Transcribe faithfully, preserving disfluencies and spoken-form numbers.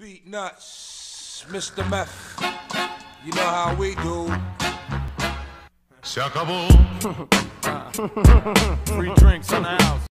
Street nuts, Mister Meth. You know how we do. Se acabó. Free drinks in the house.